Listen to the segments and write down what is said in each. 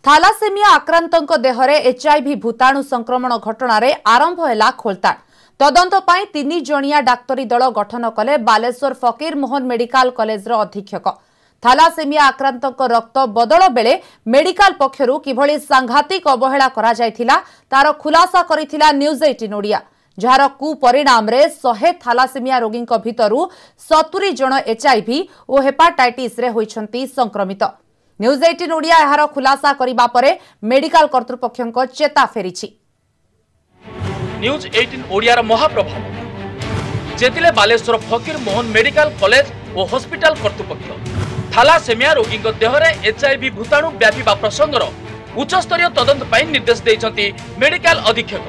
थालासेमिया आक्रांतों Dehre HIV भूताणु संक्रमण घटना आरंभ है खोलताड़। तदंत पाई 3 जणिया डाक्तरी दल गठन कले बालेश्वर फकीर मोहन मेडिकल कॉलेज अधीक्षक। थालासेमिया आक्रांतों रक्त बदल बेले मेडिकल पक्षरु किभली सांघातिक अवहेला करा जायथिला तार खुलासा करिथिला न्यूज 18 ओडिया। जार कुपरिणाम 100 थालासेमिया रोगी भितरु 70 जन एचआईवी और हेपाटाइटिस रे होइछंती संक्रमित। न्यूज 18 ओडिया एहार खुलासा करिबा परे मेडिकल कर्तृपक्षक चेता फेरिछि। न्यूज 18 ओडियार महाप्रभाव जेतिले बालेश्वर फकीर मोहन मेडिकल कॉलेज और हॉस्पिटल कर्तृपक्ष थालासेमिया रोगी देहरे एचआईवी भूताणु व्यापीबा प्रसंगर उच्चस्तरीय तदंत पाई निर्देश देइछंती मेडिकल अधीक्षक।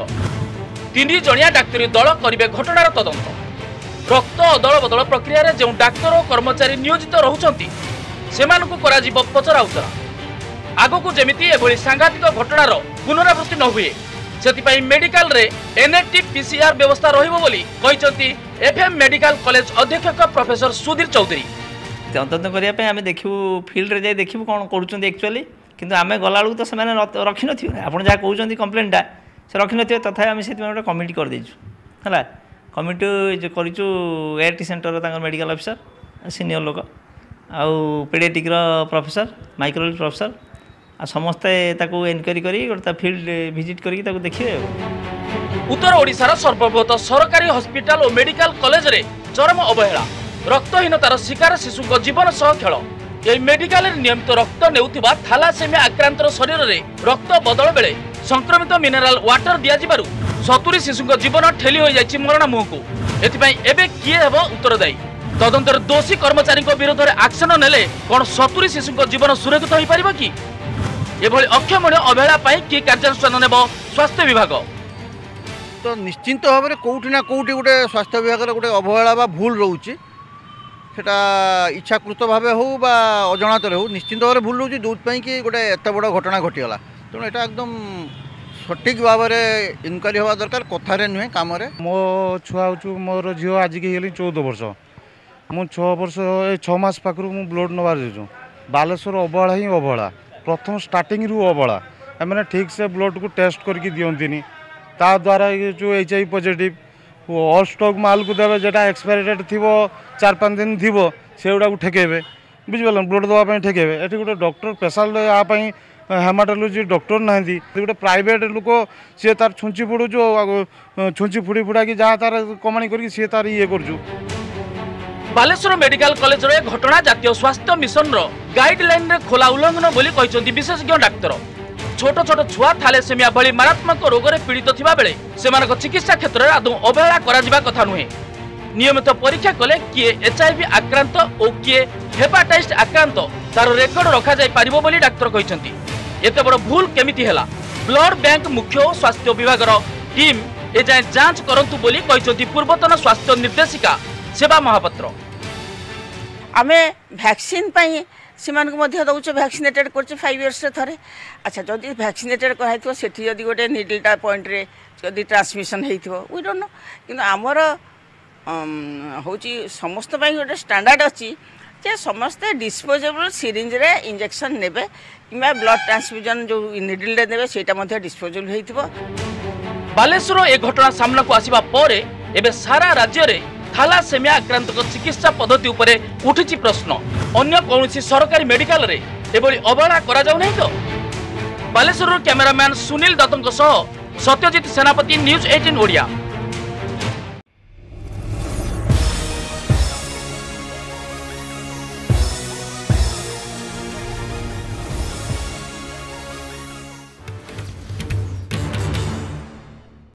3 जणिया डाक्तरी दल करिबे घटनार तदंत। रक्त अदल बदल प्रक्रिया रे जो डाक्तर और कर्मचारी नियोजित रहुछंती सेमानकु कराजिबो पचरा उचरा। आगकु जेमिति एभली सांघातिक घटनार पुनरावृत्ति न हुए सेतिपाई मेडिकल रे एनएटी पीसीआर व्यवस्था रहिबो बोली कहिसंती एफएम मेडिकल कॉलेज अध्यक्ष प्रोफेसर सुधीर चौधरी। तदंत करिया पे आमे देखिबु फील्ड रे जाय देखिबु कोन करूचंती एक्चुअली, किंतु आमे गलाळु तो सेमाने रखि नथिबे। आपण जा कहउचंती कंप्लेंटटा से रखि नथिबे, तथा आमे सेति गोटे कमिटी कर देजु हला। कमिटी जे करिचु एआरटी सेंटर तांगर मेडिकल ऑफिसर सीनियर लोक आउ पेडियाट्रिक प्रोफेसर माइक्रोलॉजी प्रोफेसर आ समस्ते ताकू एनक्वायरी करी गोटे फील्ड विजिट करी ताकू देखिए। उत्तर ओडिशार सर्वबृहत सरकारी हॉस्पिटल और मेडिकल कॉलेज रे चरम अवहेला रक्तहीनतार शिकार शिशु जीवन सह खेल। यही मेडिकल नियमित रक्त नेउथिबा थालासेमिया आक्रांतर शरीर रे रक्त बदल बेले संक्रमित मिनरल वाटर दिया जिबारु 70 शिशु जीवन ठेली हो जायछि मरण मुहकु। एथिपई एबे किए हेबो उत्तरदायी? तदंतर दोषी कर्मचारी विरोध में एक्शन नेले कौन 70 शिशु जीवन सुरक्षित हो पारिबो कि? एभली अक्षमणीय अवहेला पाई कि कार्यानुष्ठान नेब स्वास्थ्य विभाग? तो निश्चिंत भाव में कौटी ना कौटी गोटे स्वास्थ्य विभाग गोटे अवहेला बा भूल रोचे, सेटा इच्छाकृत भाव हो बा अजणात हो निश्चिंत भाव में भूल रोचे, जो कि गोटे एत बड़ घटना घटीगला। तेणु यहाँ एकदम सठिक भाव में इनक्वारी हवा दरकार, कथारे नुहे काम। मो छुआ हूँ मोर झील आज की 14 वर्ष। मु 6 वर्ष 6 मास पाखु मु ब्लड नबार जाऊँ। बालेश्वर अवहेला ही अवहेला, प्रथम स्टार्टिंग रु अवहेला। मैंने ठीक से ब्लड को टेस्ट करके दियंतिनी, ता द्वारा ये जो एचआईवी पॉजिटिव ऑल स्टॉक माल को देवे जेटा एक्सपायरी डेट थी 4-5 दिन थी से गुड़ा ठेकेबे बुझिपाल ब्लड देवाई ठेकेबे। ये गोटे डॉक्टर स्पेशल यहाँ हेमाटोलॉजी डॉक्टर ना गोटे प्राइवेट लोक सी तार छुंची फुड़ू छुंची फुड़ी फुड़ा कि जहाँ तार कमाणी करके सी तार ये कर। बालेश्वर मेडिकल कॉलेज रे घटना जातीय स्वास्थ्य मिशन रो गाइडलाइन रे खोला उल्लंघन बोली कहिसंती विशेषज्ञ डाक्तर। छोट छोट छुआ थालेसेमिया भली मारात्मक रोग रे पीड़ित थिबा बेले सेमानक चिकित्सा क्षेत्र रे आदौ अवहेला करा जिबा कथा नुहे। नियमित परीक्षा कले किए एचआईवी आक्रांत और किए हेपाटाइटिस आक्रांत तार रेकर्ड रखा जाय पारिबो बोली डाक्तर कहिसंती। एते बड़ भूल केमिति हैला? ब्लड बैंक मुख्य और स्वास्थ्य विभाग रो टीम ए जाय जांच करंतु बोली कहिसंती पूर्वतन स्वास्थ्य निर्देशिका सेवा महापात्र। आमे वैक्सीन पाई सीमान को मध्य दउछ वैक्सीनेटेड करछ 5 इयर्स रे थरे। अच्छा जदि वैक्सीनेटेड कराइथो सेठी जदि गोटे निडलटा पॉइंट रे जदि ट्रांसमिशन हेइथो वी डोंट नो, किंतु हमर होची समस्त पाई गोटे स्टैंडर्ड अछि जे समस्त डिस्पोजेबल सिरिंज रे इंजेक्शन नेबे किबा ब्लड ट्रांसफ्यूजन जो निडल रे नेबे सेटा मध्य डिस्पोजेबल हेइथबो। बालेश्वर ए घटना सामना को आसीबा परे एबे सारा राज्य रे थालासेमिया आक्रांत चिकित्सा पद्धति उपरे उठिछि प्रश्न। अन्य कौनसी सरकारी मेडिकल रे एभली अवहेला करा जाउ नै तो? बालेश्वर कैमरामैन सुनील दत्तों सह सत्यजित सेनापति न्यूज 18 ओडिया।